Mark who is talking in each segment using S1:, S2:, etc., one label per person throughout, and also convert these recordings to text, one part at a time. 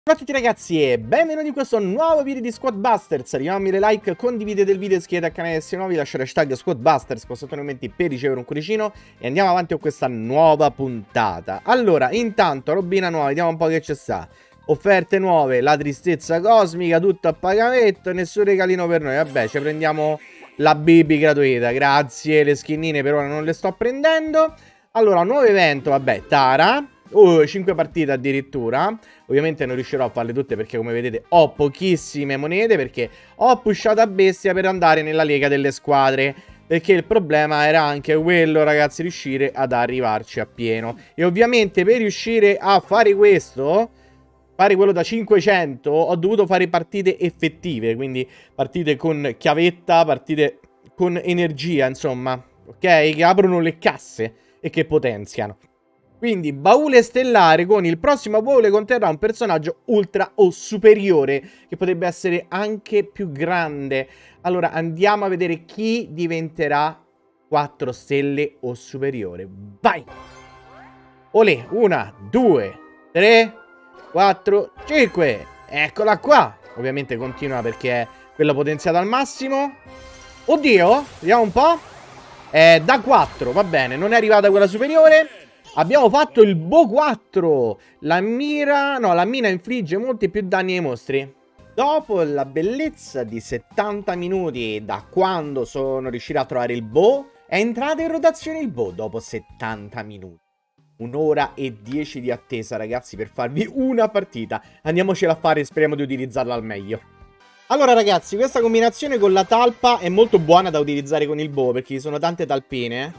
S1: Ciao a tutti ragazzi e benvenuti in questo nuovo video di Squad Busters. Arriviamo a 1000 like, condividete il video, iscrivetevi al canale se siete nuovi, lasciate hashtag Squad Busters con sotto nei commenti per ricevere un cuoricino e andiamo avanti con questa nuova puntata. Allora, intanto, robina nuova, vediamo un po' che c'è sta. Offerte nuove, la tristezza cosmica, tutto a pagamento, nessun regalino per noi. Vabbè, ci prendiamo la BB gratuita, grazie, le skinnine per ora non le sto prendendo. Allora, nuovo evento, vabbè, Tara. 5 partite addirittura. Ovviamente non riuscirò a farle tutte perché come vedete ho pochissime monete, perché ho pushato a bestia per andare nella lega delle squadre, perché il problema era anche quello, ragazzi, riuscire ad arrivarci a pieno. E ovviamente per riuscire a fare questo, fare quello da 500, ho dovuto fare partite effettive, quindi partite con chiavetta, partite con energia, insomma, ok? Che aprono le casse e che potenziano. Quindi baule stellare, con il prossimo baule conterrà un personaggio ultra o superiore, che potrebbe essere anche più grande. Allora andiamo a vedere chi diventerà 4 stelle o superiore. Vai! Olè, 1, 2, 3, 4, 5. Eccola qua. Ovviamente continua perché è quella potenziata al massimo. Oddio, vediamo un po'. Da 4, va bene, non è arrivata quella superiore. Abbiamo fatto il Bo 4. La mira... No, la mina infligge molti più danni ai mostri. Dopo la bellezza di 70 minuti da quando sono riuscito a trovare il Bo, è entrato in rotazione il Bo dopo 70 minuti. Un'ora e 10 di attesa, ragazzi, per farvi una partita. Andiamocela a fare e speriamo di utilizzarla al meglio. Allora, ragazzi, questa combinazione con la talpa è molto buona da utilizzare con il Bo, perché ci sono tante talpine.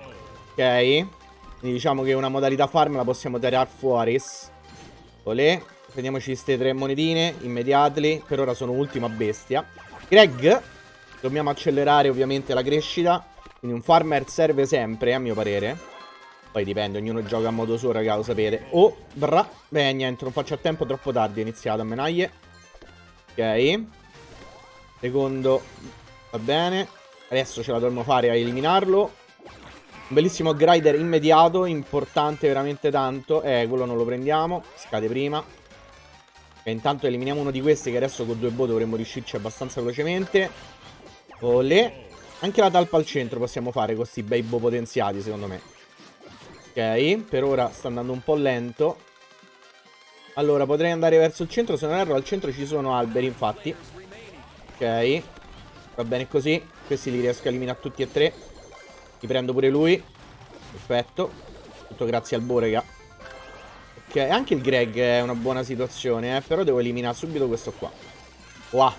S1: Ok. Quindi diciamo che una modalità farm la possiamo tirare fuori. Olè. Prendiamoci queste 3 monetine immediately. Per ora sono ultima bestia. Greg. Dobbiamo accelerare ovviamente la crescita. Quindi un farmer serve sempre, a mio parere. Poi dipende, ognuno gioca a modo suo, raga, lo sapete. Oh, bra. Beh, niente, non faccio a tempo, troppo tardi è iniziato a menaglie. Ok. Secondo. Va bene. Adesso ce la dovremmo fare a eliminarlo. Un bellissimo grider immediato, importante veramente tanto. Quello non lo prendiamo, scade prima. E intanto eliminiamo uno di questi che adesso con 2 boh dovremmo riuscirci abbastanza velocemente. Olè. Anche la talpa al centro possiamo fare con questi bei boh potenziati, secondo me. Ok, per ora sta andando un po' lento. Allora, potrei andare verso il centro, se non erro al centro ci sono alberi, infatti. Ok, va bene così. Questi li riesco a eliminare tutti e 3. Ti prendo pure lui. Perfetto. Tutto grazie al Borega. Ok, anche il Greg è una buona situazione, però devo eliminare subito questo qua. Wow.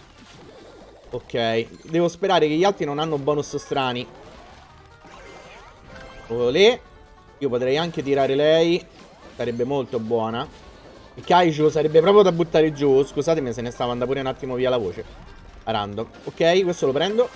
S1: Ok, devo sperare che gli altri non hanno bonus strani. Olè. Io potrei anche tirare lei. Sarebbe molto buona. Il Kaiju sarebbe proprio da buttare giù. Scusatemi, se ne stava andando pure un attimo via la voce. Random. Ok, questo lo prendo.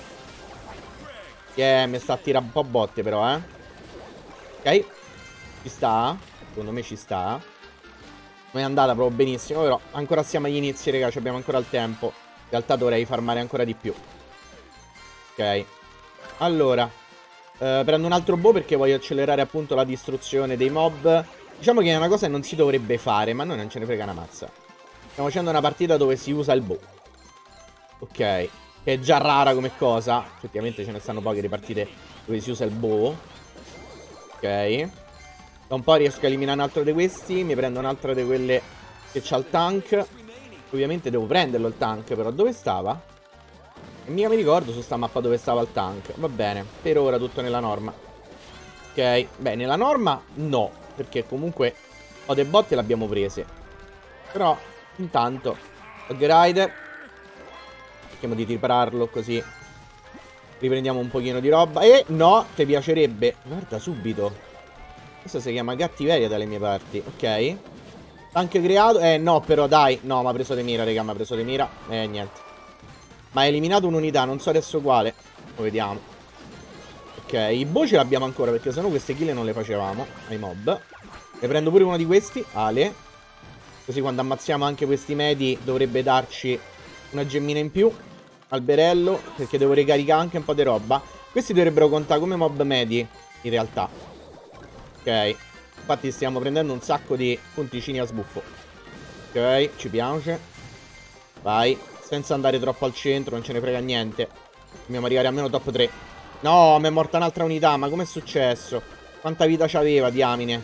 S1: Mi sta a tirare un po' botte però, Ok. Ci sta. Secondo me ci sta. Non è andata proprio benissimo, però ancora siamo agli inizi, raga. Abbiamo ancora il tempo. In realtà dovrei farmare ancora di più. Ok. Allora prendo un altro bow perché voglio accelerare appunto la distruzione dei mob. Diciamo che è una cosa che non si dovrebbe fare, ma noi non ce ne frega una mazza. Stiamo facendo una partita dove si usa il bow. Ok. Che è già rara come cosa. Effettivamente ce ne stanno poche di partite dove si usa il bow. Ok. Da un po' riesco a eliminare un altro di questi. Mi prendo un'altra di quelle che c'ha il tank. Ovviamente devo prenderlo il tank, però dove stava? E mica mi ricordo su sta mappa dove stava il tank. Va bene, per ora tutto nella norma. Ok, beh, nella norma no, perché comunque ho dei botte l'abbiamo prese. Però intanto Grider. Cerchiamo di ripararlo così riprendiamo un pochino di roba. E no, ti piacerebbe. Guarda subito. Questo si chiama cattiveria dalle mie parti. Ok. Anche creato. No però dai. No, mi ha preso di mira, raga. Mi ha preso di mira. Niente. Ma ha eliminato un'unità. Non so adesso quale. Lo vediamo. Ok. I boh ce l'abbiamo ancora, perché sennò queste kill non le facevamo ai mob. Ne prendo pure uno di questi. Ale. Così quando ammazziamo anche questi medi dovrebbe darci una gemmina in più. Alberello, perché devo ricaricare anche un po' di roba. Questi dovrebbero contare come mob medi, in realtà. Ok. Infatti stiamo prendendo un sacco di punticini a sbuffo. Ok, ci piace. Vai, senza andare troppo al centro, non ce ne frega niente. Dobbiamo arrivare almeno top 3. No, mi è morta un'altra unità, ma com'è successo? Quanta vita c'aveva, diamine.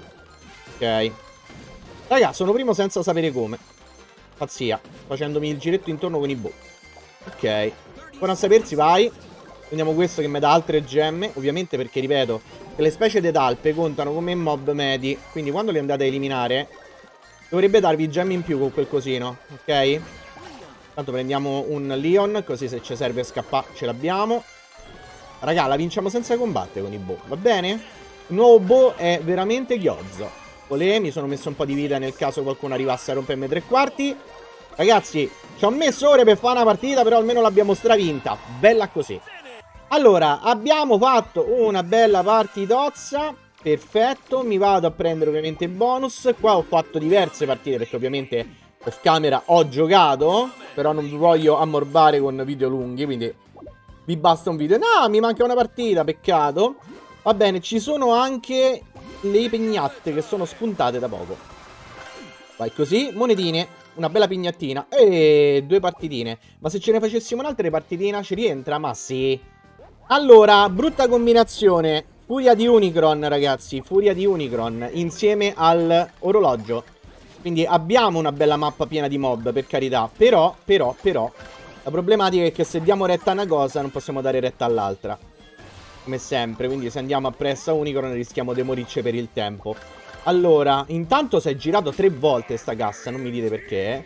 S1: Ok. Raga, sono primo senza sapere come. Pazzia, facendomi il giretto intorno con i boh. Ok, buona a sapersi, vai. Prendiamo questo che mi dà altre gemme. Ovviamente perché, ripeto, che le specie di talpe contano come mob medi. Quindi quando li andate a eliminare dovrebbe darvi gemme in più con quel cosino. Ok? Tanto prendiamo un Leon, così se ci serve scappare ce l'abbiamo. Raga, la vinciamo senza combattere con i boh, va bene? Il nuovo boh è veramente ghiozzo. Olè, mi sono messo un po' di vita nel caso qualcuno arrivasse a rompermi 3/4. Ragazzi, ci ho messo ore per fare una partita, però almeno l'abbiamo stravinta. Bella così. Allora, abbiamo fatto una bella partitozza. Perfetto, mi vado a prendere ovviamente il bonus. Qua ho fatto diverse partite perché ovviamente off camera ho giocato, però non vi voglio ammorbare con video lunghi, quindi vi basta un video. No, mi manca una partita, peccato. Va bene, ci sono anche le pignatte che sono spuntate da poco. Vai così, monetine. Una bella pignattina. E 2 partitine. Ma se ce ne facessimo un'altra partitina ci rientra? Ma sì. Allora, brutta combinazione. Furia di Unicron, ragazzi. Furia di Unicron insieme al orologio. Quindi abbiamo una bella mappa piena di mob, per carità. Però, la problematica è che se diamo retta a una cosa non possiamo dare retta all'altra. Come sempre. Quindi se andiamo appresso a Unicron rischiamo di morirci per il tempo. Allora, intanto si è girato 3 volte sta cassa, non mi dite perché.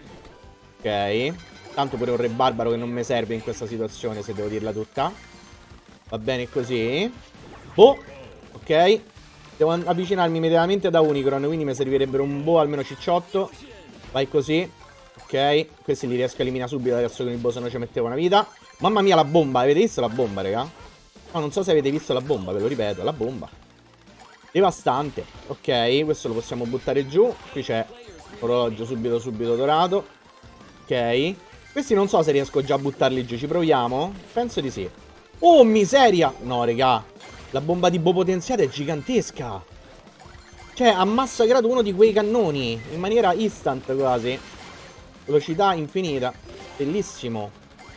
S1: Ok. Tanto pure un re barbaro che non mi serve in questa situazione, se devo dirla tutta. Va bene così. Boh. Ok. Devo avvicinarmi immediatamente da Unicron, quindi mi servirebbero un boh almeno cicciotto. Vai così. Ok. Questi li riesco a eliminare subito adesso con il boh, se no ci mettevo una vita. Mamma mia, la bomba. Avete visto la bomba, raga? No, non so se avete visto la bomba, ve lo ripeto, la bomba. Devastante. Ok, questo lo possiamo buttare giù. Qui c'è orologio subito dorato. Ok. Questi non so se riesco già a buttarli giù. Ci proviamo? Penso di sì. Oh, miseria! No, regà. La bomba di boh potenziata è gigantesca. Cioè, ha massacrato uno di quei cannoni. In maniera instant quasi. Velocità infinita. Bellissimo.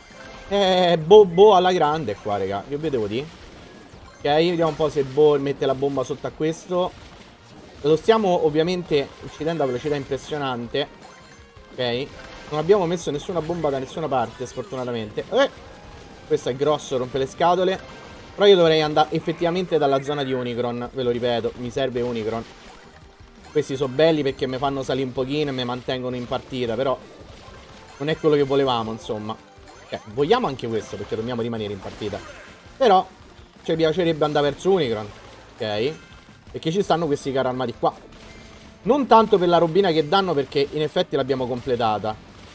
S1: Boh alla grande qua, regà. Che vedevo di? Ok, vediamo un po' se Bo mette la bomba sotto a questo. Lo stiamo ovviamente uccidendo a velocità impressionante. Ok. Non abbiamo messo nessuna bomba da nessuna parte, sfortunatamente. Questo è grosso, rompe le scatole. Però io dovrei andare effettivamente dalla zona di Unicron. Ve lo ripeto, mi serve Unicron. Questi sono belli perché mi fanno salire un pochino e mi mantengono in partita. Però non è quello che volevamo, insomma. Vogliamo anche questo perché dobbiamo rimanere in partita. Però ci piacerebbe andare verso Unicron. Ok. Perché ci stanno questi carri armati qua. Non tanto per la robina che danno, perché in effetti l'abbiamo completata.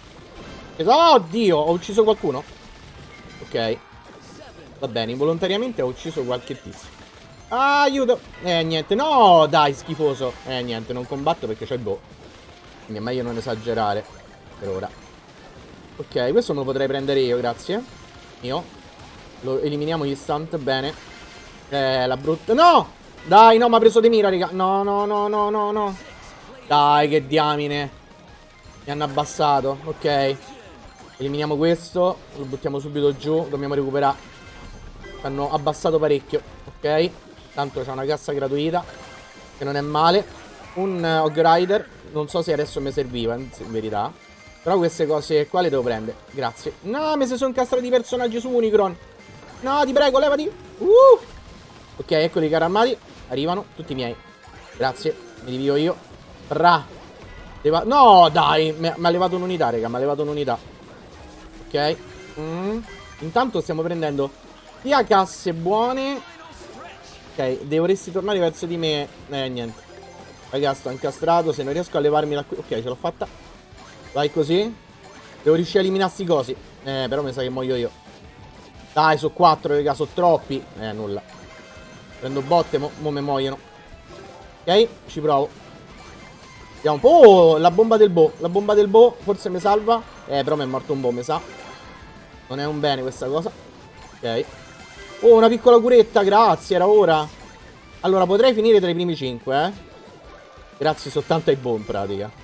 S1: Oddio, ho ucciso qualcuno? Ok. Va bene, involontariamente ho ucciso qualche tizio. Aiuto. Niente. No, dai, schifoso. Niente, non combatto perché c'è il boh. Quindi è meglio non esagerare per ora. Ok, questo me lo potrei prendere io, grazie. Io. Lo eliminiamo instant, bene. La brutta... No! Dai, no, mi ha preso di mira, raga. No. Dai, che diamine. Mi hanno abbassato, ok. Eliminiamo questo. Lo buttiamo subito giù. Dobbiamo recuperare. Ci hanno abbassato parecchio, ok. Tanto c'è una cassa gratuita, che non è male. Un Hog Rider. Non so se adesso mi serviva, in verità. Però queste cose qua le devo prendere. Grazie. No, mi si sono incastrati i personaggi su Unicron. No, ti prego, levati. Ok, eccoli i carri armati. Arrivano, tutti miei. Grazie, mi divio io. No, dai, mi ha levato un'unità, raga. Mi ha levato un'unità. Ok. Intanto stiamo prendendo sia casse buone. Ok, dovresti tornare verso di me. Niente. Raga, sto incastrato. Se non riesco a levarmi da qui. Ok, ce l'ho fatta. Vai così. Devo riuscire a eliminare sti cosi. Però mi sa che muoio io. Dai, sono 4, raga, sono troppi. Nulla. Prendo botte, mo me muoiono. Ok, ci provo. Vediamo un po'. Oh, la bomba del boh. La bomba del boh forse mi salva. Però mi è morto un boh, mi sa. Non è un bene questa cosa. Ok. Oh, una piccola curetta, grazie, era ora. Allora, potrei finire tra i primi 5, Grazie soltanto ai boh, in pratica.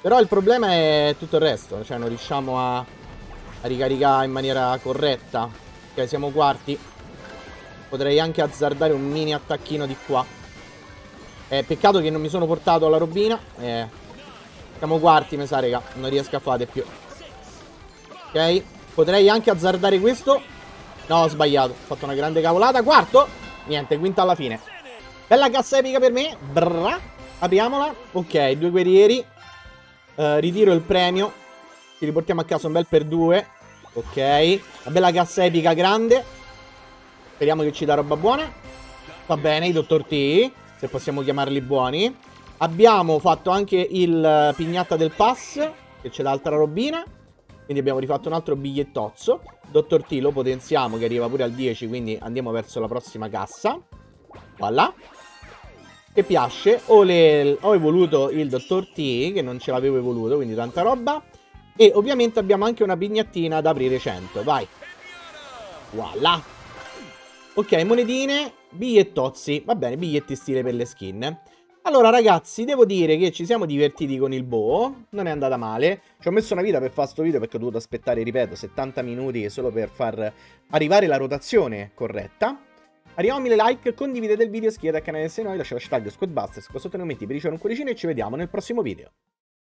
S1: Però il problema è tutto il resto. Cioè non riusciamo a ricaricare in maniera corretta. Ok, siamo quarti. Potrei anche azzardare un mini attacchino di qua. Peccato che non mi sono portato la robina. Siamo quarti, mi sa, raga. Non riesco a fare più. Ok. Potrei anche azzardare questo. No, ho sbagliato. Ho fatto una grande cavolata. Quarto. Niente, quinta alla fine. Bella cassa epica per me. Brrra. Apriamola. Ok, 2 guerrieri. Ritiro il premio. Ci riportiamo a casa un bel per 2. Ok. Una bella cassa epica grande. Speriamo che ci dà roba buona. Va bene, i Dottor T, se possiamo chiamarli buoni. Abbiamo fatto anche il pignatta del pass, che c'è l'altra robina. Quindi abbiamo rifatto un altro bigliettozzo. Dottor T lo potenziamo, che arriva pure al 10, quindi andiamo verso la prossima cassa. Voilà. Che piace. Ho evoluto il Dottor T, che non ce l'avevo evoluto, quindi tanta roba. E ovviamente abbiamo anche una pignattina da aprire 100. Vai. Voilà. Ok, monetine, bigliettozzi. Va bene, biglietti stile per le skin. Allora ragazzi, devo dire che ci siamo divertiti con il bow. Non è andata male. Ci ho messo una vita per fare sto video perché ho dovuto aspettare, ripeto, 70 minuti solo per far arrivare la rotazione corretta. Arriviamo a 1000 like, condividete il video, iscrivetevi al canale se no, lasciate hashtag SquadBusters qua sotto nei commenti per ricevere un cuoricino e ci vediamo nel prossimo video.